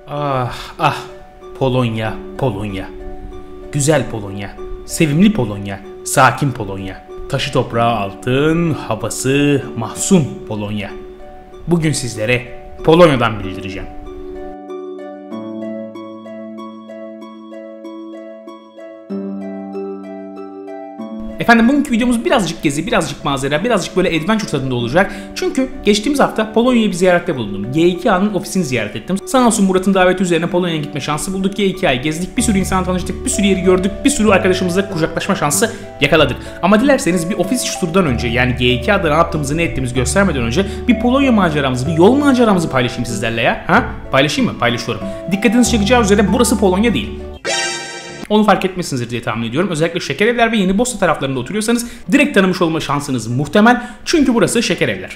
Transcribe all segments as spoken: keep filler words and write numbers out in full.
Ah ah, Polonya, Polonya. Güzel Polonya, sevimli Polonya, sakin Polonya. Taşı toprağı altın, havası mahzun Polonya. Bugün sizlere Polonya'dan bildireceğim. Efendim bugünkü videomuz birazcık gezi, birazcık manzara, birazcık böyle adventure tadında olacak. Çünkü geçtiğimiz hafta Polonya'ya bir ziyarette bulundum. G iki A'nın ofisini ziyaret ettim. Sağ olsun Murat'ın daveti üzerine Polonya'ya gitme şansı bulduk. G iki A'yı gezdik, bir sürü insan tanıştık, bir sürü yeri gördük, bir sürü arkadaşımızla kucaklaşma şansı yakaladık. Ama dilerseniz bir ofis turundan önce, yani G iki A'da ne yaptığımızı ne ettiğimizi göstermeden önce bir Polonya maceramızı, bir yol maceramızı paylaşayım sizlerle ya. Ha? Paylaşayım mı? Paylaşıyorum. Dikkatinizi çekeceği üzere burası Polonya değil. Onu fark etmişsinizdir diye tahmin ediyorum. Özellikle Şekerevler ve Yeni Bosna taraflarında oturuyorsanız direkt tanımış olma şansınız muhtemel. Çünkü burası Şekerevler.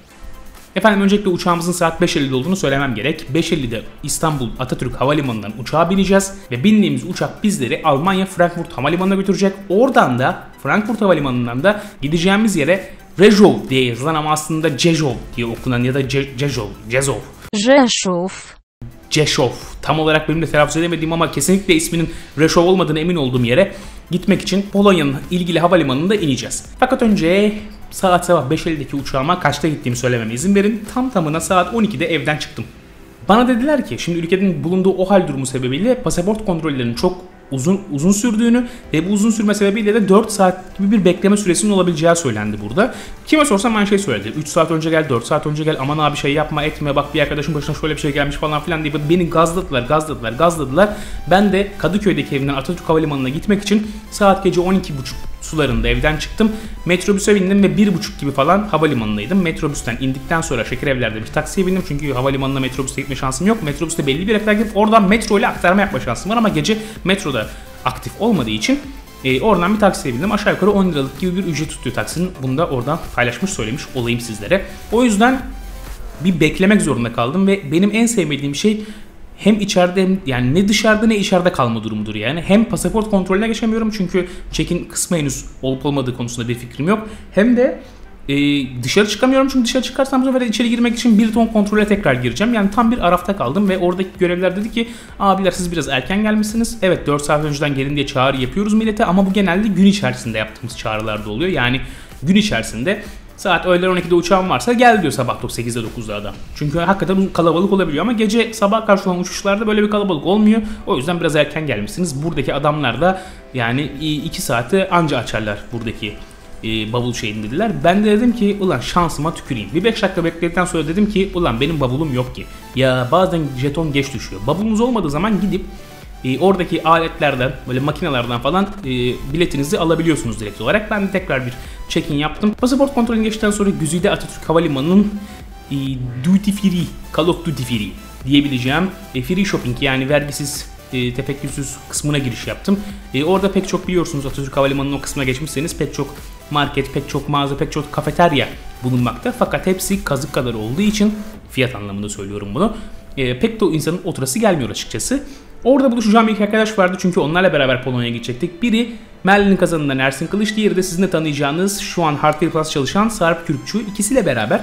Efendim öncelikle uçağımızın saat beş ellide olduğunu söylemem gerek. beş ellide İstanbul Atatürk Havalimanı'ndan uçağa bineceğiz. Ve bindiğimiz uçak bizleri Almanya Frankfurt Havalimanı'na götürecek. Oradan da Frankfurt Havalimanı'ndan da gideceğimiz yere Rzeszów diye yazılan ama aslında Rzeszów diye okunan ya da Rzeszów, Rzeszów. Rzeszów. Rzeszów. Tam olarak benim de telaffuz edemediğim ama kesinlikle isminin Rzeszów olmadığını emin olduğum yere gitmek için Polonya'nın ilgili havalimanında ineceğiz. Fakat önce saat sabah beş ellideki uçağıma kaçta gittiğimi söylememe izin verin. Tam tamına saat on ikide evden çıktım. Bana dediler ki şimdi ülkenin bulunduğu o hal durumu sebebiyle pasaport kontrollerinin çok uzun uzun sürdüğünü ve bu uzun sürme sebebiyle de dört saat gibi bir bekleme süresinin olabileceği söylendi burada. Kime sorsam aynı şey söyledi. üç saat önce gel, dört saat önce gel, aman abi şey yapma etme, bak bir arkadaşın başına şöyle bir şey gelmiş falan filan diye beni gazladılar, gazladılar, gazladılar. Ben de Kadıköy'deki evimden Atatürk Havalimanı'na gitmek için saat gece on iki buçuk sularında evden çıktım. Metrobüse bindim ve bir buçuk gibi falan havalimanındaydım. Metrobüsten indikten sonra Şekerevler'de bir taksiye bindim. Çünkü havalimanına metrobüste gitme şansım yok. Metrobüste belli bir yere kadar gidip oradan metro ile aktarma yapma şansım var ama gece metroda aktif olmadığı için e, oradan bir taksiye bindim. Aşağı yukarı on liralık gibi bir ücret tutuyor taksinin. Bunu da oradan paylaşmış söylemiş olayım sizlere. O yüzden bir beklemek zorunda kaldım ve benim en sevmediğim şey hem içeride hem yani ne dışarıda ne içeride kalma durumudur yani. Hem pasaport kontrolüne geçemiyorum çünkü check-in kısmı henüz olup olmadığı konusunda bir fikrim yok. Hem de e, dışarı çıkamıyorum çünkü dışarı çıkarsam bu sefer içeri girmek için bir ton kontrole tekrar gireceğim. Yani tam bir arafta kaldım ve oradaki görevliler dedi ki abiler siz biraz erken gelmişsiniz. Evet dört saat önceden gelin diye çağrı yapıyoruz millete ama bu genelde gün içerisinde yaptığımız çağrılarda oluyor. Yani gün içerisinde saat öğlen on ikide uçağım varsa gel diyor sabah sekizde dokuzda adam. Çünkü hakikaten kalabalık olabiliyor ama gece sabah karşı olan uçuşlarda böyle bir kalabalık olmuyor. O yüzden biraz erken gelmişsiniz. Buradaki adamlar da yani iki saati anca açarlar buradaki e, bavul şeyini dediler. Ben de dedim ki ulan şansıma tüküreyim. Bir beş dakika bekledikten sonra dedim ki ulan benim bavulum yok ki. Ya bazen jeton geç düşüyor. Bavulunuz olmadığı zaman gidip E, oradaki aletlerden, böyle makinelerden falan e, biletinizi alabiliyorsunuz direkt olarak. Ben de tekrar bir check-in yaptım. Pasaport kontrolünü geçtikten sonra Güzide Atatürk Havalimanı'nın e, duty free, call of duty free diyebileceğim e, free shopping yani vergisiz, e, tefekkürsüz kısmına giriş yaptım. E, orada pek çok biliyorsunuz Atatürk Havalimanı'nın o kısmına geçmişseniz pek çok market, pek çok mağaza, pek çok kafeterya bulunmakta. Fakat hepsi kazık kadar olduğu için fiyat anlamında söylüyorum bunu. E, pek de o insanın oturası gelmiyor açıkçası. Orada buluşacağım iki arkadaş vardı çünkü onlarla beraber Polonya'ya gidecektik. Biri Merlin'in kazanından Ersin Kılıç, diğeri de sizin de tanıyacağınız şu an Hardware Plus çalışan Sarp Kürkçü. İkisiyle beraber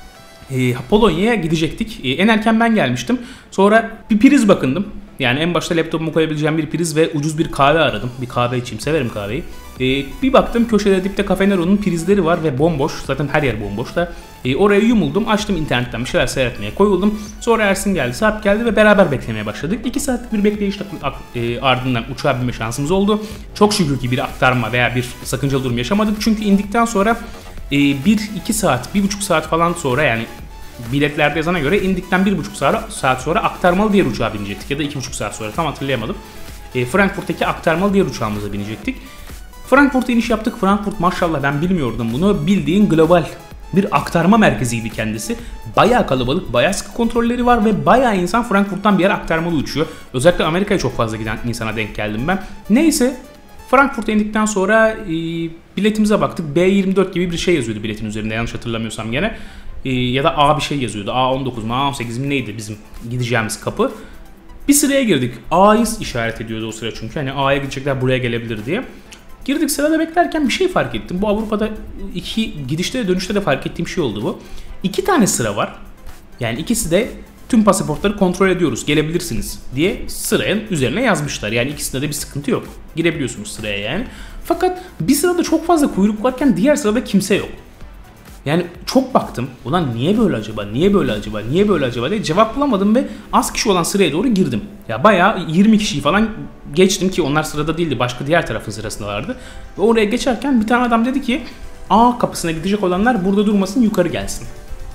e, Polonya'ya gidecektik. E, en erken ben gelmiştim. Sonra bir priz bakındım. Yani en başta laptopumu koyabileceğim bir priz ve ucuz bir kahve aradım. Bir kahve içeyim, severim kahveyi. E, bir baktım köşede dipte Cafe Nero'nun prizleri var ve bomboş. Zaten her yer bomboş da. E, oraya yumuldum, açtım internetten bir şeyler seyretmeye koyuldum. Sonra Ersin geldi, Sarp geldi ve beraber beklemeye başladık. iki saatlik bir bekleyiş e, ardından uçağa binme şansımız oldu. Çok şükür ki bir aktarma veya bir sakıncalı durum yaşamadık. Çünkü indikten sonra e, bir iki saat, bir buçuk saat falan sonra yani biletlerde yazana göre indikten bir buçuk saat sonra aktarmalı diğer uçağa binecektik. Ya da iki buçuk saat sonra tam hatırlayamadım. E, Frankfurt'taki aktarmalı diğer uçağımıza binecektik. Frankfurt'a iniş yaptık. Frankfurt maşallah ben bilmiyordum bunu. Bildiğin global bir aktarma merkeziydi kendisi. Bayağı kalabalık, bayağı sıkı kontrolleri var ve bayağı insan Frankfurt'tan bir yere aktarmalı uçuyor. Özellikle Amerika'ya çok fazla giden insana denk geldim ben. Neyse Frankfurt'a indikten sonra e, biletimize baktık. B yirmi dört gibi bir şey yazıyordu biletin üzerinde yanlış hatırlamıyorsam gene. E, ya da A bir şey yazıyordu. A on dokuz mu A on sekiz mi neydi bizim gideceğimiz kapı. Bir sıraya girdik. A'yı işaret ediyordu o sıra çünkü. Hani A'ya gidecekler buraya gelebilir diye. Girdik sırada beklerken bir şey fark ettim. Bu Avrupa'da iki gidişte de dönüşte de fark ettiğim şey oldu bu. İki tane sıra var. Yani ikisi de tüm pasaportları kontrol ediyoruz, gelebilirsiniz diye sıraya üzerine yazmışlar. Yani ikisinde de bir sıkıntı yok. Girebiliyorsunuz sıraya yani. Fakat bir sırada çok fazla kuyruk varken diğer sırada kimse yok. Yani çok baktım. Ulan niye böyle acaba? Niye böyle acaba? Niye böyle acaba diye cevap bulamadım ve az kişi olan sıraya doğru girdim. Ya bayağı yirmi kişiyi falan geçtim ki onlar sırada değildi. Başka diğer tarafın sırasında vardı. Ve oraya geçerken bir tane adam dedi ki A kapısına gidecek olanlar burada durmasın, yukarı gelsin.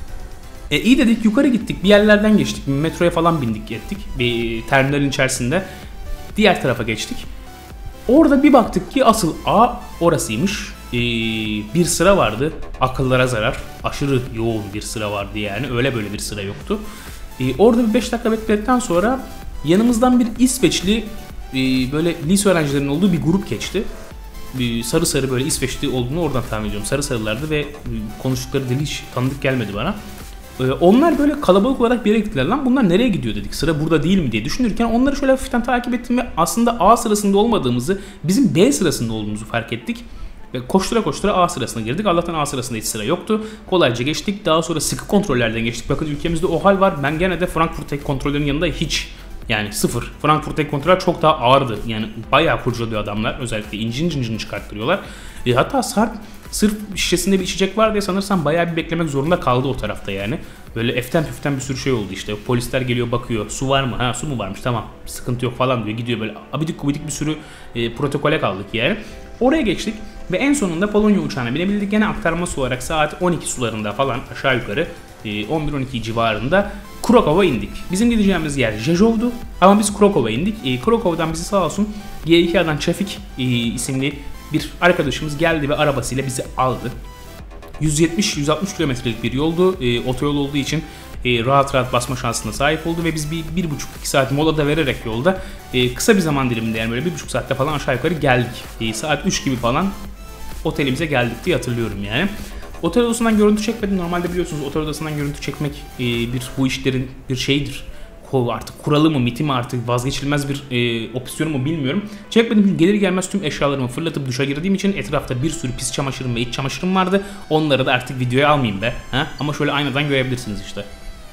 E iyi dedik, yukarı gittik. Bir yerlerden geçtik. Metroya falan bindik ettik. Bir terminalin içerisinde. Diğer tarafa geçtik. Orada bir baktık ki asıl A orasıymış. Ee, bir sıra vardı. Akıllara zarar. Aşırı yoğun bir sıra vardı yani. Öyle böyle bir sıra yoktu. Ee, orada bir beş dakika bekledikten sonra yanımızdan bir İsveçli e, böyle lise öğrencilerinin olduğu bir grup geçti. Bir sarı sarı böyle İsveçli olduğunu oradan tahmin ediyorum. Sarı sarılardı ve konuştukları dili hiç tanıdık gelmedi bana. Ee, onlar böyle kalabalık olarak bir yere gittiler. Lan bunlar nereye gidiyor dedik. Sıra burada değil mi diye düşünürken onları şöyle hafiften takip ettim ve aslında A sırasında olmadığımızı, bizim B sırasında olduğumuzu fark ettik. Ve koştura koştura A sırasına girdik. Allah'tan A sırasında hiç sıra yoktu. Kolayca geçtik. Daha sonra sıkı kontrollerden geçtik. Bakın ülkemizde o hal var. Ben gene de Frankfurt Tek kontrollerinin yanında hiç, yani sıfır. Frankfurt Tek kontroller çok daha ağırdı. Yani bayağı kurcalıyor adamlar. Özellikle incin cincin çıkarttırıyorlar. E, hatta Sarp sırf şişesinde bir içecek var diye sanırsam bayağı bir beklemek zorunda kaldı o tarafta yani. Böyle eften püften bir sürü şey oldu işte. Polisler geliyor bakıyor. Su var mı? Ha su mu varmış? Tamam. Sıkıntı yok falan diyor. Gidiyor böyle abidik gubidik bir sürü e, protokole kaldık yani. Oraya geçtik ve en sonunda Polonya uçağına binebildik. Gene aktarması olarak saat on iki sularında falan aşağı yukarı e, on bir on iki civarında Krakow'a indik. Bizim gideceğimiz yer Rzeszów'du ama biz Krakow'a indik. E, Krakow'dan bizi sağ olsun G iki A'dan Trafik e, isimli bir arkadaşımız geldi ve arabasıyla bizi aldı. yüz yetmiş yüz altmış kilometrelik bir yoldu. E, otoyol olduğu için e, rahat rahat basma şansına sahip oldu ve biz bir, bir buçuk iki saat mola da vererek yolda e, kısa bir zaman diliminde yani böyle bir buçuk saatte falan aşağı yukarı geldik. E, saat üç gibi falan otelimize geldik diye hatırlıyorum yani. Otel odasından görüntü çekmedim. Normalde biliyorsunuz otel odasından görüntü çekmek e, bir bu işlerin bir şeyidir. Artık kuralı mı, miti mi, artık vazgeçilmez bir e, opsiyonu mu bilmiyorum. Çekmedim, gelir gelmez tüm eşyalarımı fırlatıp duşa girdiğim için etrafta bir sürü pis çamaşırım ve iç çamaşırım vardı. Onları da artık videoya almayayım be. Ha? Ama şöyle aynadan görebilirsiniz işte.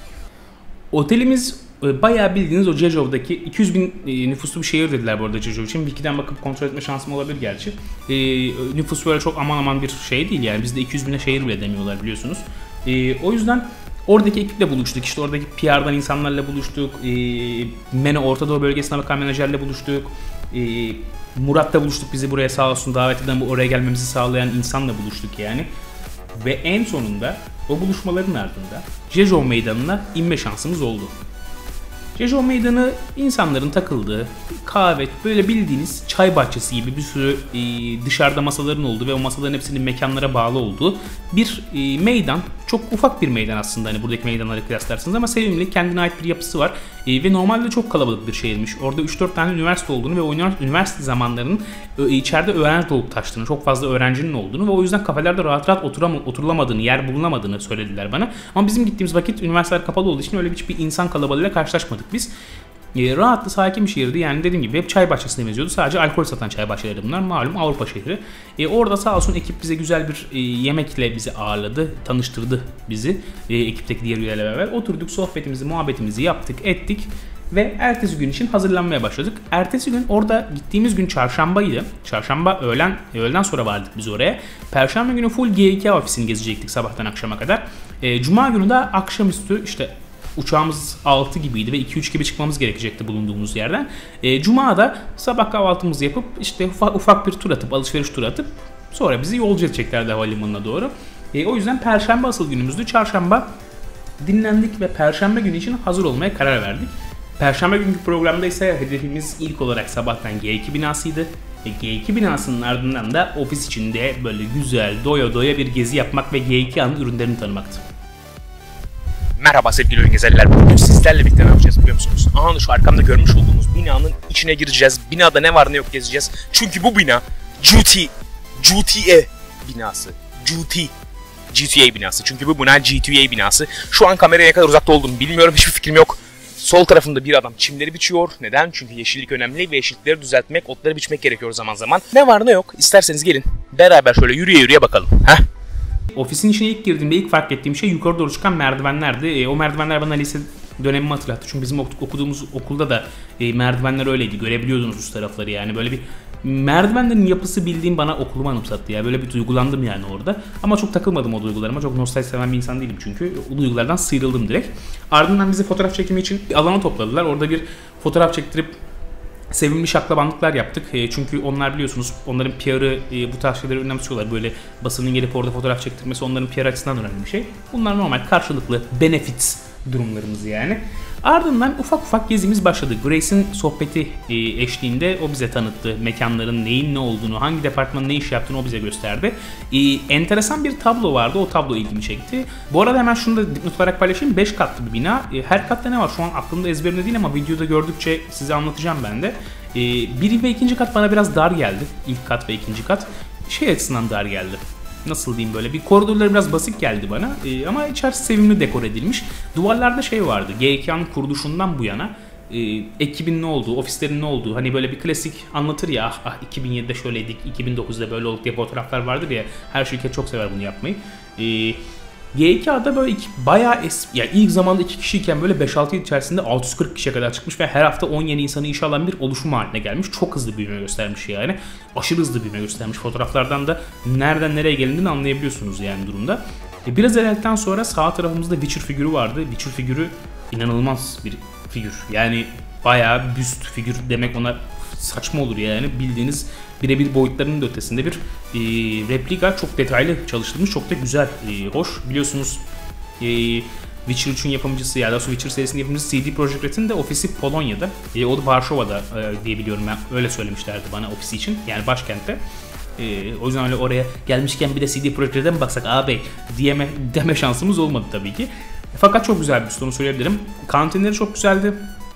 Otelimiz e, bayağı bildiğiniz o Rzeszów'daki iki yüz bin e, nüfuslu bir şehir dediler bu arada Rzeszów için. Wiki'den bakıp kontrol etme şansım olabilir gerçi. E, nüfus böyle çok aman aman bir şey değil yani. Bizde iki yüz bine şehir bile demiyorlar biliyorsunuz. E, o yüzden oradaki ekiple buluştuk. İşte oradaki P R'dan insanlarla buluştuk. E, MENA Orta Doğu bölgesine bakan menajerle buluştuk. E, Murat'la buluştuk. Bizi buraya sağ olsun davet eden, bu oraya gelmemizi sağlayan insanla buluştuk yani. Ve en sonunda o buluşmaların ardında Rzeszów Meydanı'na inme şansımız oldu. Rzeszów Meydanı insanların takıldığı, kahve, böyle bildiğiniz çay bahçesi gibi bir sürü e, dışarıda masaların olduğu ve o masaların hepsinin mekanlara bağlı olduğu bir e, meydan. Çok ufak bir meydan aslında, hani buradaki meydanları kıyaslarsınız ama sevimli, kendine ait bir yapısı var e, ve normalde çok kalabalık bir şehirmiş. Orada üç dört tane üniversite olduğunu ve o üniversite zamanlarının e, içeride öğrenci dolup taştığını, çok fazla öğrencinin olduğunu ve o yüzden kafelerde rahat rahat oturam- oturulamadığını, yer bulunamadığını söylediler bana. Ama bizim gittiğimiz vakit üniversiteler kapalı olduğu için öyle hiçbir insan kalabalığıyla karşılaşmadık biz. E, rahatlı, sakin bir şehirdi. Yani dediğim gibi hep çay bahçesine benziyordu. Sadece alkol satan çay bahçeleri bunlar. Malum Avrupa şehri. E, orada sağ olsun ekip bize güzel bir e, yemekle bizi ağırladı. Tanıştırdı bizi. E, ekipteki diğer üyelerle beraber. Oturduk, sohbetimizi, muhabbetimizi yaptık, ettik. Ve ertesi gün için hazırlanmaya başladık. Ertesi gün, orada gittiğimiz gün çarşambaydı. Çarşamba öğlen, öğleden sonra vardık biz oraya. Perşembe günü full G iki A ofisini gezecektik sabahtan akşama kadar. E, Cuma günü de akşamüstü işte uçağımız altı gibiydi ve iki üç gibi çıkmamız gerekecekti bulunduğumuz yerden. E, Cuma'da sabah kahvaltımızı yapıp işte ufak, ufak bir tur atıp, alışveriş turu atıp sonra bizi yolcu edeceklerdi havalimanına doğru. E, o yüzden Perşembe asıl günümüzdü. Çarşamba dinlendik ve Perşembe günü için hazır olmaya karar verdik. Perşembe günkü programda ise hedefimiz ilk olarak sabahtan G iki binasıydı. Ve G iki binasının ardından da ofis içinde böyle güzel, doya doya bir gezi yapmak ve G iki A'nın ürünlerini tanımaktı. Merhaba sevgili oyun gezerler. Bugün sizlerle birlikte ne yapacağız biliyor musunuz? Aha şu arkamda görmüş olduğunuz binanın içine gireceğiz. Binada ne var ne yok gezeceğiz. Çünkü bu bina G T A G T A binası. G T G T A binası. Çünkü bu bina G T A binası. Şu an kameraya ne kadar uzakta olduğumu bilmiyorum. Hiçbir fikrim yok. Sol tarafında bir adam çimleri biçiyor. Neden? Çünkü yeşillik önemli ve yeşillikleri düzeltmek, otları biçmek gerekiyor zaman zaman. Ne var ne yok isterseniz gelin beraber şöyle yürüye yürüye bakalım. Heh. Ofisin içine ilk girdiğimde ilk fark ettiğim şey yukarı doğru çıkan merdivenlerdi. E, o merdivenler bana lise dönemimi hatırlattı. Çünkü bizim okuduğumuz okulda da e, merdivenler öyleydi. Görebiliyordunuz üst tarafları yani. Böyle bir merdivenlerin yapısı bildiğim bana okulumu anımsattı ya. Böyle bir duygulandım yani orada. Ama çok takılmadım o duygularıma. Çok nostalji seven bir insan değilim çünkü. O duygulardan sıyrıldım direkt. Ardından bizi fotoğraf çekimi için bir alana topladılar. Orada bir fotoğraf çektirip sevimli şaklabanlıklar yaptık. E, çünkü onlar biliyorsunuz onların P R'ı e, bu tarz şeyleri önemsiyorlar. Böyle basının gelip orada fotoğraf çektirmesi onların P R açısından önemli bir şey. Bunlar normal karşılıklı benefits durumlarımız yani. Ardından ufak ufak gezimiz başladı. Grace'in sohbeti e, eşliğinde o bize tanıttı. Mekanların neyin ne olduğunu, hangi departmanın ne iş yaptığını o bize gösterdi. E, enteresan bir tablo vardı. O tablo ilgimi çekti. Bu arada hemen şunu da dipnot olarak paylaşayım. beş katlı bir bina. E, her katta ne var? Şu an aklımda ezberimde değil ama videoda gördükçe size anlatacağım ben de. E, bir ve ikinci kat bana biraz dar geldi. İlk kat ve ikinci kat. Şey açısından dar geldi. Nasıl diyeyim böyle bir koridorları biraz basit geldi bana ee, ama içerisi sevimli dekor edilmiş. Duvarlarda şey vardı, G iki A'nın kuruluşundan bu yana e, ekibin ne olduğu, ofislerin ne olduğu hani böyle bir klasik anlatır ya ah, ah iki bin yedide şöyleydik, iki bin dokuzda böyle olduk diye fotoğraflar vardır ya, her şirket çok sever bunu yapmayı. E, G iki A'da böyle iki, bayağı eski, yani ilk zamanda iki kişiyken böyle beş altı yıl içerisinde altı yüz kırk kişiye kadar çıkmış ve her hafta on yeni insanı işe alan bir oluşum haline gelmiş. Çok hızlı büyüme göstermiş yani. Aşırı hızlı büyüme göstermiş. Fotoğraflardan da nereden nereye gelindiğini anlayabiliyorsunuz yani durumda. E biraz ilerledikten sonra sağ tarafımızda Witcher figürü vardı. Witcher figürü inanılmaz bir figür. Yani bayağı büst figür demek ona saçma olur yani. Bildiğiniz birebir boyutlarının da ötesinde bir e, replika, çok detaylı çalıştırılmış, çok da güzel, e, hoş. Biliyorsunuz e, Witcher üçün yapımcısı ya da Witcher serisinin yapımcısı C D Projekt Red'in de ofisi Polonya'da. E, o da Varşova'da e, diye biliyorum ben. Öyle söylemişlerdi bana ofisi için. Yani başkentte. E, o yüzden öyle oraya gelmişken bir de C D Projekt Red'e mi baksak ağabey diyeme, deme şansımız olmadı tabii ki. E, fakat çok güzel bir üstü, söyleyebilirim. Kantinleri çok güzeldi.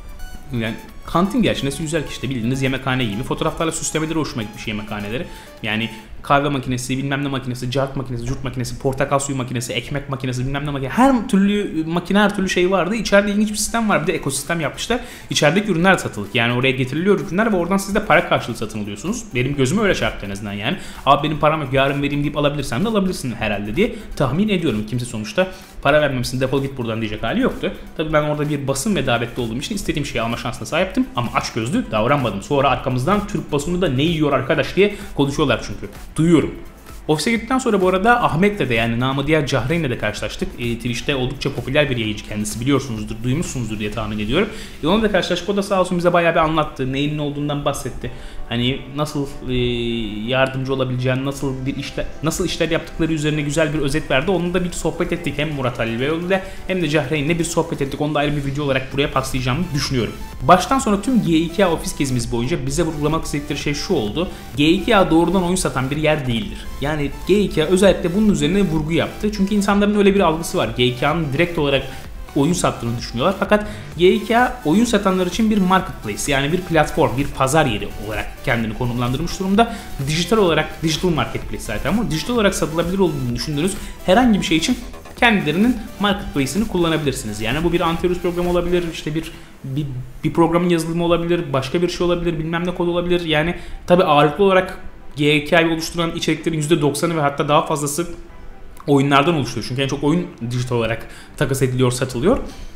Yani kantin gerçi nesi güzel ki işte bildiğiniz yemekhane gibi. Fotoğraflarla süslemeleri hoşuma gitmiş yemekhaneleri. Yani kahve makinesi, bilmem ne makinesi, cart makinesi, curt makinesi, portakal suyu makinesi, ekmek makinesi, bilmem ne makinesi. Her türlü makine, her türlü şey vardı. İçeride ilginç bir sistem var. Bir de ekosistem yapmışlar. İçerideki ürünler satılık. Yani oraya getiriliyor ürünler ve oradan siz de para karşılığı satın alıyorsunuz. Benim gözüme öyle çarptı en azından yani. Abi benim param yok, yarın vereyim deyip alabilirsen de alabilirsin herhalde diye tahmin ediyorum. Kimse sonuçta para vermemişsin, defol git buradan diyecek hali yoktu. Tabii ben orada bir basın ve davetli olduğum için istediğim şeyi alma şansına sahiptim. Ama açgözlü davranmadım. Sonra arkamızdan Türk basını da ne yiyor arkadaş diye konuşuyorlar çünkü. Duyuyorum. Ofise gittikten sonra bu arada Ahmet'le de yani namı diğer Cahreyn'le de karşılaştık. E, Twitch'te oldukça popüler bir yayıncı kendisi, biliyorsunuzdur, duymuşsunuzdur diye tahmin ediyorum. E, onunla da karşılaştık. O da sağ olsun bize bayağı bir anlattı. Neyin ne olduğundan bahsetti. Hani nasıl e, yardımcı olabileceğini, nasıl bir işler, nasıl işler yaptıkları üzerine güzel bir özet verdi. Onunla da bir sohbet ettik. Hem Murat Ali Beyoğlu'yla hem de Cahreyn'le bir sohbet ettik. Onu da ayrı bir video olarak buraya paslayacağımı düşünüyorum. Baştan sonra tüm G iki A ofis gezimiz boyunca bize vurgulamak istedikleri şey şu oldu. G iki A doğrudan oyun satan bir yer değildir. Yani G iki A özellikle bunun üzerine vurgu yaptı. Çünkü insanların öyle bir algısı var. G iki A'nın direkt olarak oyun sattığını düşünüyorlar. Fakat G iki A oyun satanlar için bir marketplace, yani bir platform, bir pazar yeri olarak kendini konumlandırmış durumda. Dijital olarak, digital marketplace zaten ama dijital olarak satılabilir olduğunu düşündüğünüz herhangi bir şey için kendilerinin marketplace'ini kullanabilirsiniz. Yani bu bir antivirüs programı olabilir, işte bir, bir bir programın yazılımı olabilir, başka bir şey olabilir, bilmem ne kod olabilir. Yani tabii ağırlıklı olarak G iki A'yı oluşturan içeriklerin yüzde doksanı ve hatta daha fazlası oyunlardan oluşuyor. Çünkü en çok oyun dijital olarak takas ediliyor, satılıyor.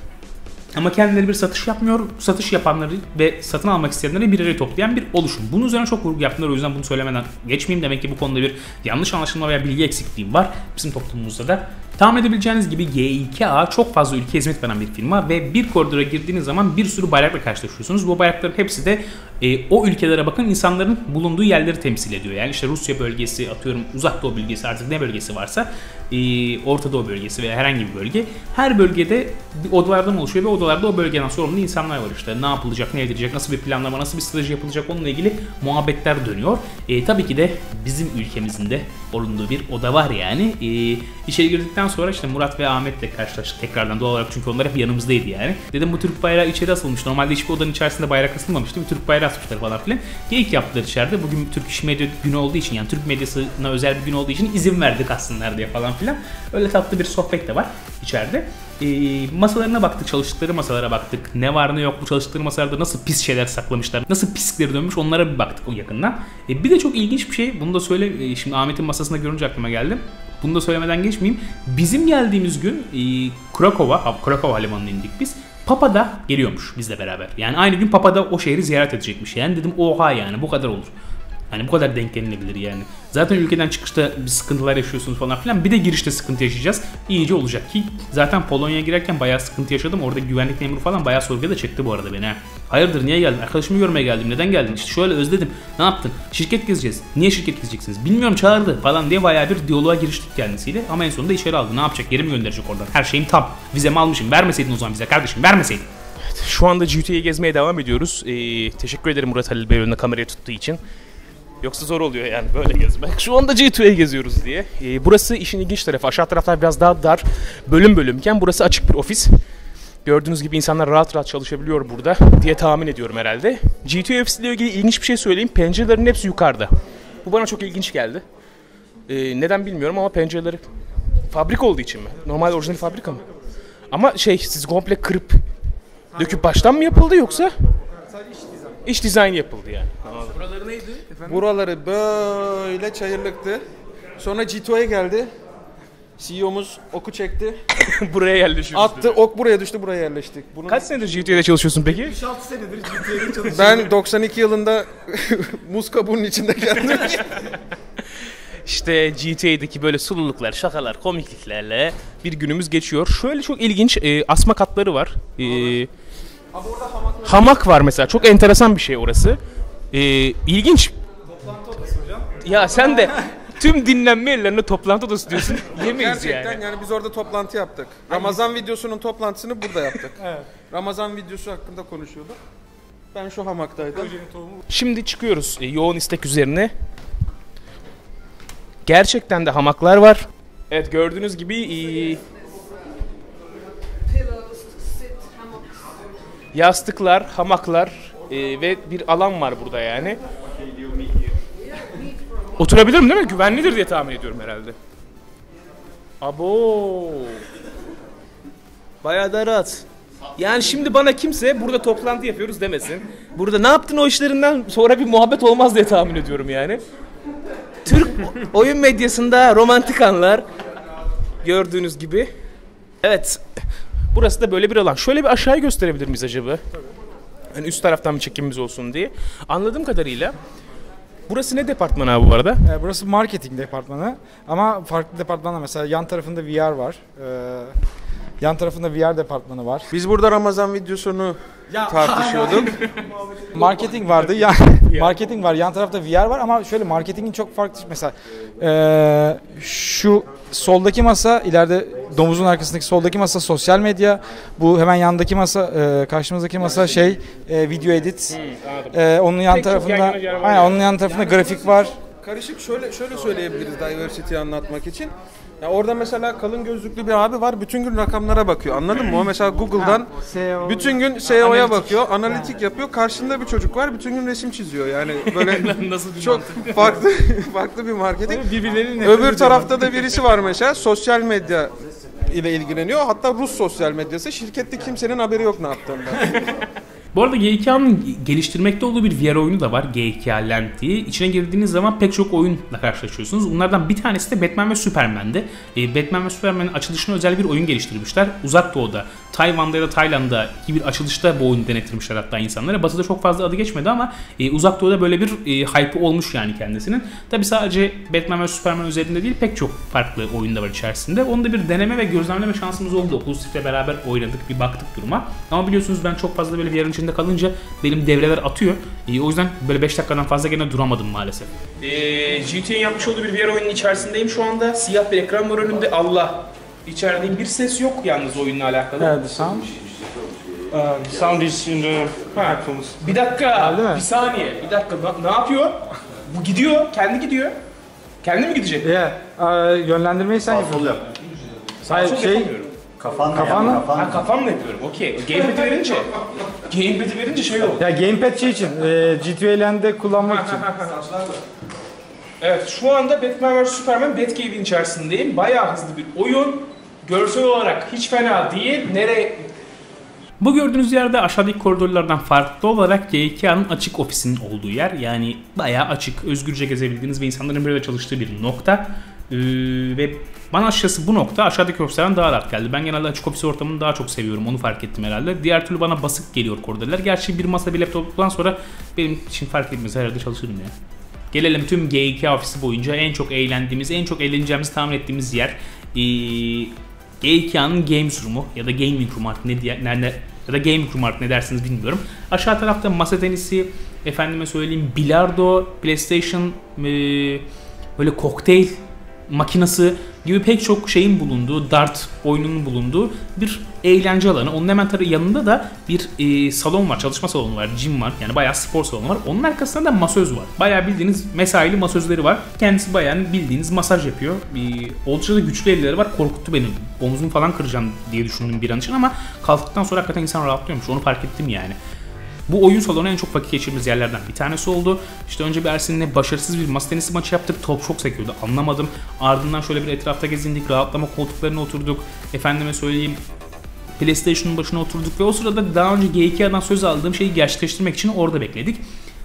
Ama kendileri bir satış yapmıyor. Satış yapanları ve satın almak isteyenleri bir araya toplayan bir oluşum. Bunun üzerine çok vurgu yaptılar. O yüzden bunu söylemeden geçmeyeyim. Demek ki bu konuda bir yanlış anlaşılma veya bilgi eksikliği var bizim toplumumuzda da. Tahmin edebileceğiniz gibi G iki A çok fazla ülkeye hizmet veren bir firma ve bir koridora girdiğiniz zaman bir sürü bayrakla karşılaşıyorsunuz. Bu bayrakların hepsi de e, o ülkelere bakın insanların bulunduğu yerleri temsil ediyor. Yani işte Rusya bölgesi, atıyorum Uzak Doğu bölgesi, artık ne bölgesi varsa, e, Orta Doğu bölgesi veya herhangi bir bölge. Her bölgede odalardan oluşuyor ve odalarda o bölgeden sorumlu insanlar var işte. Ne yapılacak, ne edilecek, nasıl bir planlama, nasıl bir strateji yapılacak, onunla ilgili muhabbetler dönüyor. E, tabii ki de bizim ülkemizin de bulunduğu bir oda var yani. E, içeri girdikten sonra işte Murat ve Ahmet'le karşılaştık tekrardan doğal olarak, çünkü onlar hep yanımızdaydı yani. Dedim bu Türk bayrağı içeri asılmış. Normalde hiçbir odanın içerisinde bayrak asılmamıştı. Bir Türk bayrağı asmışlar falan filan. Geyik yaptılar içeride. Bugün Türk İş Medya günü olduğu için, yani Türk medyasına özel bir gün olduğu için izin verdik aslında diye falan filan. Öyle tatlı bir sohbet de var içeride. E, masalarına baktık, çalıştıkları masalara baktık. Ne var ne yok, bu çalıştıkları masalarda nasıl pis şeyler saklamışlar, nasıl pislikleri dönmüş, onlara bir baktık o yakından. E, bir de çok ilginç bir şey, bunu da söyle, e, şimdi Ahmet'in masasında görünce aklıma geldi. Bunu da söylemeden geçmeyeyim. Bizim geldiğimiz gün e, Krakow'a, Krakow Havalimanı'na indik biz. Papa da geliyormuş bizle beraber. Yani aynı gün Papa da o şehri ziyaret edecekmiş. Yani dedim oha yani bu kadar olur. Hani bu kadar denk gelinebilir yani. Zaten ülkeden çıkışta bir sıkıntılar yaşıyorsunuz falan filan. Bir de girişte sıkıntı yaşayacağız. İyice olacak ki zaten Polonya'ya girerken bayağı sıkıntı yaşadım. Orada güvenlik memuru falan bayağı sorguya da çekti bu arada beni. Hayırdır niye geldin? Arkadaşımı görmeye geldim. Neden geldin? İşte şöyle özledim. Ne yaptın? Şirket gezeceğiz. Niye şirket gezeceksiniz? Bilmiyorum çağırdı falan diye bayağı bir diyaloğa giriştik kendisiyle. Ama en sonunda içeri aldı. Ne yapacak? Geri mi gönderecek oradan? Her şeyim tam. Vizemi almışım. Vermeseydin o zaman bize kardeşim. Vermeseydin. Evet, şu anda G T A'yı gezmeye devam ediyoruz. Ee, teşekkür ederim Murat Halil Bey önüne kamerayı tuttuğu için. Yoksa zor oluyor yani böyle gezmek. Şu anda G iki A'yı geziyoruz diye. Ee, burası işin ilginç tarafı. Aşağı taraflar biraz daha dar, bölüm bölümken burası açık bir ofis. Gördüğünüz gibi insanlar rahat rahat çalışabiliyor burada diye tahmin ediyorum herhalde. G iki A ofisiyle ilgili ilginç bir şey söyleyeyim. Pencerelerin hepsi yukarıda. Bu bana çok ilginç geldi. Ee, neden bilmiyorum ama pencereleri fabrika olduğu için mi? Normal orijinal fabrika mı? Ama şey siz komple kırıp döküp baştan mı yapıldı yoksa? İç dizayn yapıldı yani. Anladım. Buraları neydi efendim? Buraları böyle çayırlıktı. Sonra G iki A'ya geldi. C E O'muz oku çekti. Buraya yerleşiyoruz. Attı, ok buraya düştü, buraya yerleştik. Bunun... Kaç senedir G iki A'da çalışıyorsun peki? üç altı senedir G iki A'da çalışıyorum. Ben doksan iki yılında muz kabuğunun içinde geldim. İşte G iki A'daki böyle sululuklar, şakalar, komikliklerle bir günümüz geçiyor. Şöyle çok ilginç e, asma katları var. E, Abi orada hamak, hamak var mesela. Çok enteresan bir şey orası. E, ilginç. Toplantı odası hocam. Ya sen de tüm dinlenme yerlerine toplantı odası diyorsun. Yemeyiz gerçekten yani. yani biz orada toplantı yaptık. Ramazan videosunun toplantısını burada yaptık. Evet. Ramazan videosu hakkında konuşuyorduk. Ben şu hamaktaydım. Şimdi çıkıyoruz e, yoğun istek üzerine. Gerçekten de hamaklar var. Evet gördüğünüz gibi e, yastıklar, hamaklar e, ve bir alan var burada yani. Oturabilirim değil mi? Güvenlidir diye tahmin ediyorum herhalde. Abo. Bayağı da rahat. Yani şimdi bana kimse burada toplantı yapıyoruz demesin. Burada ne yaptın o işlerinden sonra bir muhabbet olmaz diye tahmin ediyorum yani. Türk oyun medyasında romantik anlar gördüğünüz gibi. Evet. Burası da böyle bir alan. Şöyle bir aşağıya gösterebilir miyiz acaba? Yani üst taraftan bir çekimimiz olsun diye. Anladığım kadarıyla burası ne departmanı abi bu arada? Ee, burası marketing departmanı ama farklı departmanlar, mesela yan tarafında V R var. Ee, yan tarafında V R departmanı var. Biz burada Ramazan videosunu tartışıyorduk. Marketing vardı. Ya marketing var. Yan tarafta V R var ama şöyle marketingin çok farklı mesela ee, şu soldaki masa, ileride domuzun arkasındaki soldaki masa sosyal medya. Bu hemen yandaki masa, e, karşımızdaki masa şey e, video edit. E, onun yan Pek çok tarafında yan yana var aynen yani. onun yan tarafında grafik var. Karışık şöyle şöyle söyleyebiliriz diversity'yi anlatmak için. Ya orada mesela kalın gözlüklü bir abi var, bütün gün rakamlara bakıyor. Anladın mı? O mesela Google'dan bütün gün S E O'ya bakıyor, analitik yapıyor. Karşında bir çocuk var, bütün gün resim çiziyor. Yani böyle Nasıl bir çok farklı farklı bir marketing. Birbirlerinin Öbür tarafta da birisi var mesela, sosyal medya ile ilgileniyor. Hatta Rus sosyal medyası. Şirkette kimsenin haberi yok ne yaptığında. Bu arada G iki A'nın geliştirmekte olduğu bir V R oyunu da var. G iki A Land diye. İçine girdiğiniz zaman pek çok oyunla karşılaşıyorsunuz. Bunlardan bir tanesi de Batman ve Superman'de. E, Batman ve Superman'in açılışına özel bir oyun geliştirmişler. Uzak Doğu'da, Tayvan'da ya da Tayland'da ki bir açılışta bu oyunu denettirmişler hatta insanlara. Batı'da çok fazla adı geçmedi ama e, Uzak Doğu'da böyle bir e, hype olmuş yani kendisinin. Tabi sadece Batman ve Superman üzerinde değil, pek çok farklı oyun da var içerisinde. Onu da bir deneme ve gözlemleme şansımız oldu. Oculus'la beraber oynadık, bir baktık duruma. Ama biliyorsunuz ben çok fazla böyle V R'ın içinde kalınca benim devreler atıyor. E, o yüzden böyle beş dakikadan fazla gene duramadım maalesef. Ee, G iki A'nin yapmış olduğu bir V R oyunun içerisindeyim şu anda. Siyah bir ekran var önümde. Allah. İçeride bir ses yok yalnız oyunla alakalı. Evet, sound. Uh, sound is in the headphones. Bir dakika. Geldi mi? Bir saniye. Bir dakika. Ne, ne yapıyor? Bu gidiyor. Kendi gidiyor. Kendi mi gidecek? Yeah. Ee, yönlendirmeyi sen yapıyorsun. Hayır Çok şey yapamıyorum. Kafanla Kafanla? yap, kafanla. Ha kafamla yapıyorum. Okey. Gamepad'i verince. Gamepad'i verince şey oldu. ya gamepad şey için, e, G iki A Land'de kullanmak için. Evet, şu anda Batman ve Superman Batcave'in içerisindeyim. Bayağı hızlı bir oyun. Görsel olarak hiç fena değil. Nereye... Bu gördüğünüz yerde aşağıdaki koridorlardan farklı olarak G iki A'nın açık ofisinin olduğu yer. Yani bayağı açık, özgürce gezebildiğiniz ve insanların bir arada çalıştığı bir nokta. Ee, ve bana açıkçası bu nokta aşağıdaki ofislerden daha rahat geldi. Ben genelde açık ofis ortamını daha çok seviyorum, onu fark ettim herhalde. Diğer türlü bana basık geliyor koridorlar. Gerçi bir masa bir laptoptan sonra benim için fark etmez, herhalde çalışırım ya. Gelelim tüm G iki ofisi boyunca en çok eğlendiğimiz, en çok eğleneceğimizi tahmin ettiğimiz yer ee, G iki A'nın Games Room'u ya da Gaming Room artık ne diye, nerede ya da Gaming Room artık ne dersiniz bilmiyorum. Aşağı tarafta masa tenisi, efendime söyleyeyim bilardo, PlayStation, ee, böyle kokteyl makinesi gibi pek çok şeyin bulunduğu, dart oyununun bulunduğu bir eğlence alanı. Onun hemen tabii yanında da bir e, salon var, çalışma salonu var, gym var. Yani bayağı spor salonu var. Onun arkasında da masöz var. Bayağı bildiğiniz mesaili masözleri var. Kendisi bayağı bildiğiniz masaj yapıyor. E, oldukça da güçlü elleri var. Korkuttu beni. Omuzumu falan kıracağım diye düşündüm bir an için ama kalktıktan sonra hakikaten insan rahatlıyormuş. Onu fark ettim yani. Bu oyun salonu en çok vakit geçirdiğimiz yerlerden bir tanesi oldu. İşte önce bir Ersin'le başarısız bir masa tenisi maçı yaptık. Top çok sekiyordu, anlamadım. Ardından şöyle bir etrafta gezindik, rahatlama koltuklarına oturduk. Efendime söyleyeyim PlayStation'ın başına oturduk ve o sırada daha önce G iki A'dan söz aldığım şeyi gerçekleştirmek için orada bekledik.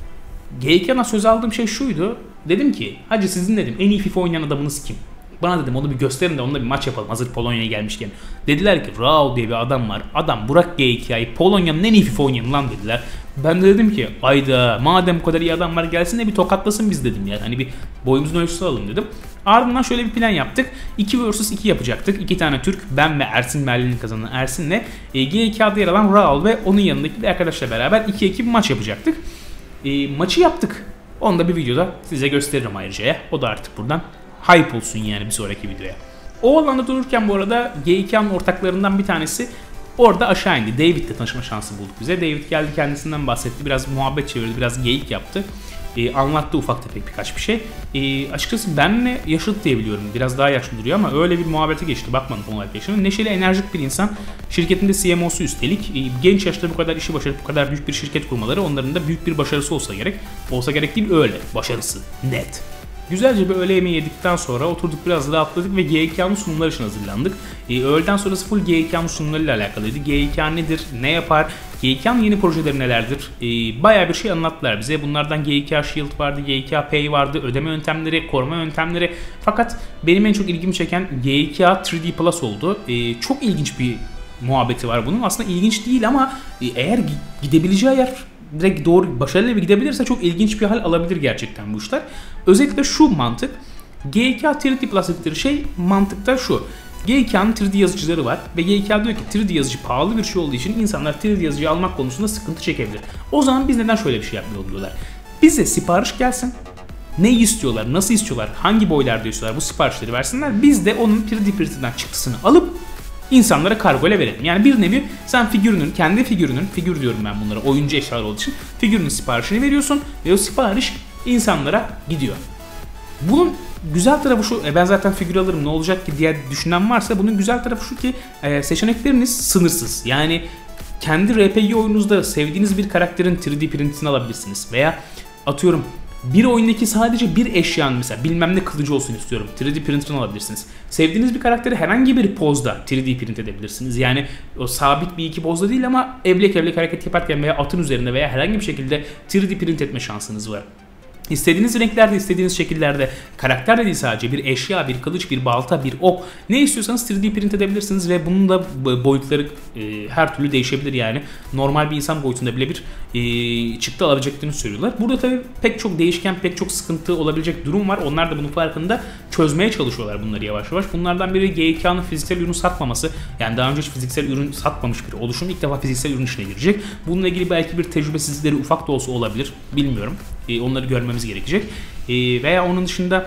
G iki A'dan söz aldığım şey şuydu. Dedim ki, hacı sizin dedim en iyi FIFA oynayan adamınız kim? Bana dedim onu bir gösterin de onunla bir maç yapalım hazır Polonya'ya gelmişken. Dediler ki Raul diye bir adam var. Adam Burak G iki A'yı Polonya'nın en iyi FIFA oynayan lan dediler. Ben de dedim ki ayda madem bu kadar iyi adam var gelsin de bir tokatlasın biz dedim yani. Hani bir boyumuzun ölçüsü alalım dedim. Ardından şöyle bir plan yaptık. iki versus iki yapacaktık. İki tane Türk, ben ve Ersin Merlin'in kazanan Ersin'le e, G iki A'da yer alan Raul ve onun yanındaki bir arkadaşla beraber iki iki bir maç yapacaktık. E, maçı yaptık. Onu da bir videoda size gösteririm ayrıca. O da artık buradan hype olsun yani bir sonraki videoya. O alanda dururken bu arada G iki A'nın ortaklarından bir tanesi orada aşağı indi. David'le tanışma şansı bulduk bize. David geldi, kendisinden bahsetti. Biraz muhabbet çevirdi, biraz geyik yaptı. Ee, anlattı ufak tefek birkaç bir şey. Ee, açıkçası benle yaşıt diye biliyorum. Biraz daha yaşlı duruyor ama öyle bir muhabbete geçti. Bakmadım olarak yaşına. Neşeli, enerjik bir insan. Şirketinde C M O'su üstelik. Ee, genç yaşta bu kadar işi başarıp bu kadar büyük bir şirket kurmaları onların da büyük bir başarısı olsa gerek. Olsa gerek değil, öyle. Başarısı. Net. Güzelce bir öğle yemeği yedikten sonra oturduk, biraz rahatladık ve G iki A'nın sunumları için hazırlandık. Ee, öğleden sonrası full G iki A'nın sunumlarıyla alakalıydı. G iki A nedir, ne yapar, G iki A'nın yeni projeleri nelerdir? Ee, bayağı bir şey anlattılar bize. Bunlardan G iki A Shield vardı, G iki A Pay vardı, ödeme yöntemleri, koruma yöntemleri. Fakat benim en çok ilgimi çeken G iki A üç D Plus oldu. Ee, çok ilginç bir muhabbeti var bunun. Aslında ilginç değil ama eğer gidebileceği yer direkt doğru başarılı bir gidebilirse çok ilginç bir hal alabilir gerçekten bu işler. Özellikle şu mantık, G iki A üç D Plus dedikleri şey mantıkta şu. G iki A'nın üç D yazıcıları var ve G iki A diyor ki üç D yazıcı pahalı bir şey olduğu için insanlar üç D yazıcıyı almak konusunda sıkıntı çekebilir. O zaman biz neden şöyle bir şey yapmayalım diyorlar. Bize sipariş gelsin. Ne istiyorlar, nasıl istiyorlar, hangi boylarda istiyorlar, bu siparişleri versinler. Biz de onun üç D printer'dan çıktısını alıp İnsanlara kargo ile verelim. Yani bir nevi sen figürünün, kendi figürünün, figür diyorum ben bunlara oyuncu eşyalar olduğu için, figürünün siparişini veriyorsun ve o sipariş insanlara gidiyor. Bunun güzel tarafı şu, e ben zaten figür alırım ne olacak ki diye düşünen varsa bunun güzel tarafı şu ki e, seçenekleriniz sınırsız. Yani kendi R P G oyununuzda sevdiğiniz bir karakterin üç D printini alabilirsiniz veya atıyorum bir oyundaki sadece bir eşyanın mesela bilmem ne kılıcı olsun istiyorum. üç D printer'ını alabilirsiniz. Sevdiğiniz bir karakteri herhangi bir pozda üç D print edebilirsiniz. Yani o sabit bir iki pozda değil ama evlek evlek hareket yaparken veya atın üzerinde veya herhangi bir şekilde üç D print etme şansınız var. İstediğiniz renklerde, istediğiniz şekillerde karakter de değil sadece bir eşya, bir kılıç, bir balta, bir ok ne istiyorsanız üç D print edebilirsiniz ve bunun da boyutları e, her türlü değişebilir yani. Normal bir insan boyutunda bile bir e, çıktı alabileceklerini söylüyorlar. Burada tabii pek çok değişken, pek çok sıkıntı olabilecek durum var. Onlar da bunun farkında çözmeye çalışıyorlar bunları yavaş yavaş. Bunlardan biri G iki A'nın fiziksel ürün satmaması. Yani daha önce hiç fiziksel ürün satmamış bir oluşum ilk defa fiziksel ürün içine girecek. Bununla ilgili belki bir tecrübesizlikleri ufak da olsa olabilir. Bilmiyorum. E, onları görmemiz gerekecek. E, veya onun dışında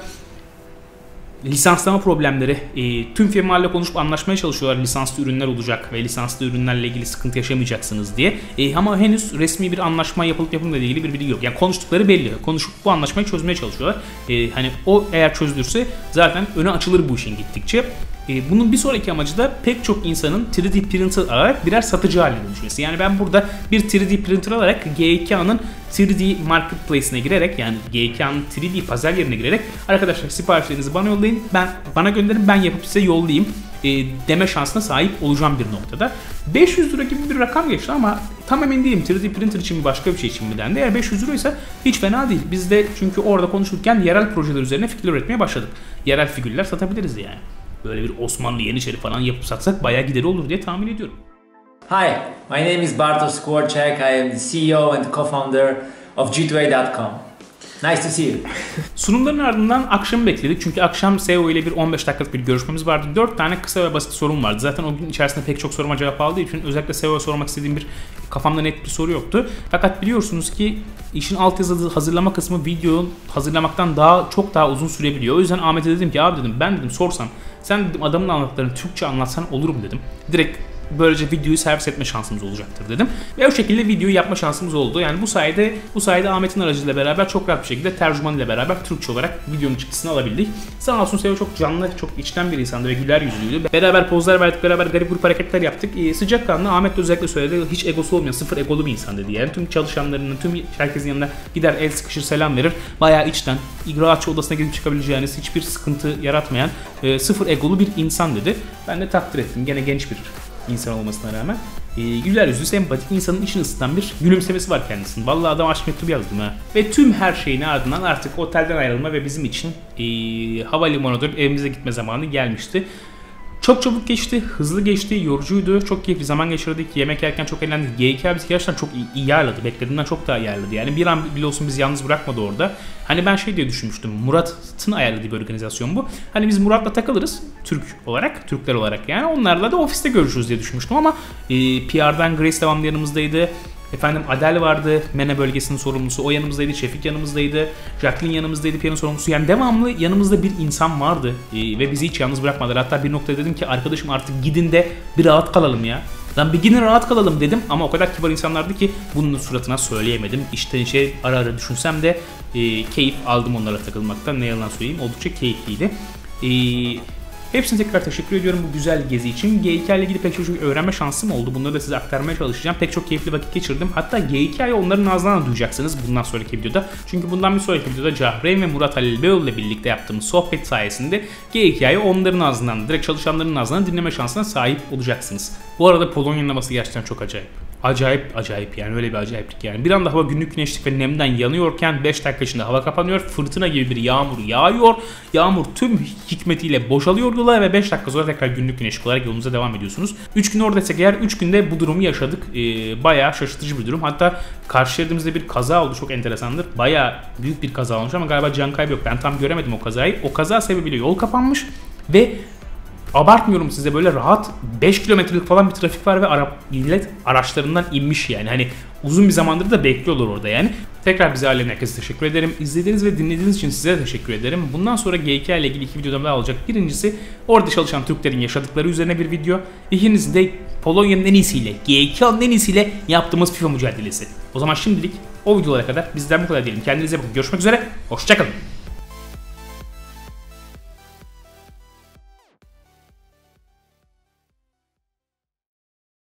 lisanslama problemleri. E, tüm firmalarla konuşup anlaşmaya çalışıyorlar. Lisanslı ürünler olacak ve lisanslı ürünlerle ilgili sıkıntı yaşamayacaksınız diye. E, ama henüz resmi bir anlaşma yapılıp yapılmadığıyla ilgili bir bilgi yok. Yani konuştukları belli. Konuşup bu anlaşmayı çözmeye çalışıyorlar. E, hani o eğer çözülürse zaten öne açılır bu işin gittikçe. E, bunun bir sonraki amacı da pek çok insanın üç D printer alarak birer satıcı haline dönüşmesi. Yani ben burada bir üç D printer alarak G iki A'nın üç D marketplace'ine girerek yani G iki A'nın üç D pazar yerine girerek arkadaşlar siparişlerinizi bana yollayın, ben bana gönderin, ben yapıp size yollayayım. e, deme şansına sahip olacağım bir noktada. beş yüz lira gibi bir rakam geçti ama tam emin değilim. üç D printer için mi başka bir şey için mi dendi. Eğer beş yüz lira ise hiç fena değil. Biz de çünkü orada konuşurken yerel projeler üzerine fikirler üretmeye başladık. Yerel figürler satabiliriz yani. Böyle bir Osmanlı Yeniçeri falan yapıp satsak bayağı gideri olur diye tahmin ediyorum. Hi, my name is Bartosz Skworczak. I am the C E O and co-founder of G two A dot com. Nice to see you. Sunumların ardından akşamı bekledik. Çünkü akşam S E O ile bir on beş dakikalık bir görüşmemiz vardı. dört tane kısa ve basit sorum vardı. Zaten o gün içerisinde pek çok soruma cevap aldığı için özellikle S E O'ya sormak istediğim bir kafamda net bir soru yoktu. Fakat biliyorsunuz ki işin altyazı hazırlama kısmı video hazırlamaktan daha çok daha uzun sürebiliyor. O yüzden Ahmet'e dedim ki abi dedim ben dedim sorsam sen dedim adamın anlattıklarını Türkçe anlatsan olur mu dedim. Direkt böylece videoyu servis etme şansımız olacaktır dedim. Ve o şekilde videoyu yapma şansımız oldu. Yani bu sayede bu sayede Ahmet'in aracıyla beraber çok rahat bir şekilde tercüman ile beraber Türkçe olarak videonun çıktısını alabildik. Sağ olsun S E O çok canlı, çok içten bir insandı ve güler yüzlüydü. Beraber pozlar verdik, beraber garip grup hareketler yaptık. Ee, sıcakkanlı Ahmet de özellikle söyledi. Hiç egosu olmayan, sıfır egolu bir insan dedi. Yani tüm çalışanlarının, tüm herkesin yanına gider, el sıkışır, selam verir. Bayağı içten, rahatça odasına gidip çıkabileceğiniz, hiçbir sıkıntı yaratmayan, e, sıfır egolu bir insan dedi. Ben de takdir ettim. Gene genç bir insan olmasına rağmen e, güler yüzlü, sempatik, insanın içini ısıtan bir gülümsemesi var kendisinin. Vallahi adam aşk mektubu yazdım ha. Ve tüm her şeyin ardından artık otelden ayrılma ve bizim için e, havalimanına dönüp evimize gitme zamanı gelmişti. Çok çabuk geçti, hızlı geçti, yorucuydu, çok keyifli zaman geçirdik, yemek yerken çok eğlendik. G iki A bizi gerçekten çok iyi, iyi ayarladı, beklediğimden çok daha iyi ayarladı. Yani bir an bile olsun bizi yalnız bırakmadı orada. Hani ben şey diye düşünmüştüm, Murat'ın ayarladığı bir organizasyon bu. Hani biz Murat'la takılırız, Türk olarak, Türkler olarak yani. Onlarla da ofiste görüşürüz diye düşünmüştüm ama e, P R'dan Grace devamlı yanımızdaydı. Efendim Adel vardı, MENA bölgesinin sorumlusu, o yanımızdaydı, Şefik yanımızdaydı, Jacqueline yanımızdaydı, P R'ın sorumlusu. Yani devamlı yanımızda bir insan vardı ee, ve bizi hiç yalnız bırakmadılar. Hatta bir noktada dedim ki arkadaşım artık gidin de bir rahat kalalım ya. Lan bir gidin rahat kalalım dedim ama o kadar kibar insanlardı ki bunun suratına söyleyemedim. İşte şey ara ara düşünsem de e, keyif aldım onlara takılmaktan, ne yalan söyleyeyim, oldukça keyifliydi. Eee... Hepsine tekrar teşekkür ediyorum bu güzel gezi için. G iki A ile ilgili pek çok öğrenme şansım oldu. Bunları da size aktarmaya çalışacağım. Pek çok keyifli vakit geçirdim. Hatta G iki A'yı onların ağzından da duyacaksınız bundan sonraki videoda. Çünkü bundan bir sonraki videoda Cahreyn ve Murat Halil Beyoğlu ile birlikte yaptığımız sohbet sayesinde G iki A'yı onların ağzından, direkt çalışanların ağzından dinleme şansına sahip olacaksınız. Bu arada Polonya'nın havası gerçekten çok acayip. Acayip acayip yani öyle bir acayiplik yani. Bir anda hava günlük güneşlik ve nemden yanıyorken beş dakika içinde hava kapanıyor. Fırtına gibi bir yağmur yağıyor. Yağmur tüm hikmetiyle boşalıyor yola ve beş dakika sonra tekrar günlük güneşlik olarak yolumuza devam ediyorsunuz. üç gün oradaysak eğer üç günde bu durumu yaşadık. Ee, bayağı şaşırtıcı bir durum. Hatta karşı şeridimizde bir kaza oldu. Çok enteresandır. Bayağı büyük bir kaza olmuş ama galiba can kaybı yok. Ben tam göremedim o kazayı. O kaza sebebiyle yol kapanmış ve abartmıyorum size böyle rahat beş kilometrelik falan bir trafik var ve ara, millet araçlarından inmiş yani. Hani uzun bir zamandır da bekliyorlar orada yani. Tekrar bize ailenin herkese teşekkür ederim. İzlediğiniz ve dinlediğiniz için size de teşekkür ederim. Bundan sonra G iki A ile ilgili iki videodan daha olacak. Birincisi orada çalışan Türklerin yaşadıkları üzerine bir video. İkincisi de Polonya'nın en iyisiyle, G iki A'nın en iyisiyle yaptığımız FIFA mücadelesi. O zaman şimdilik o videolara kadar bizden bu kadar diyelim. Kendinize bakın. Görüşmek üzere. Hoşçakalın.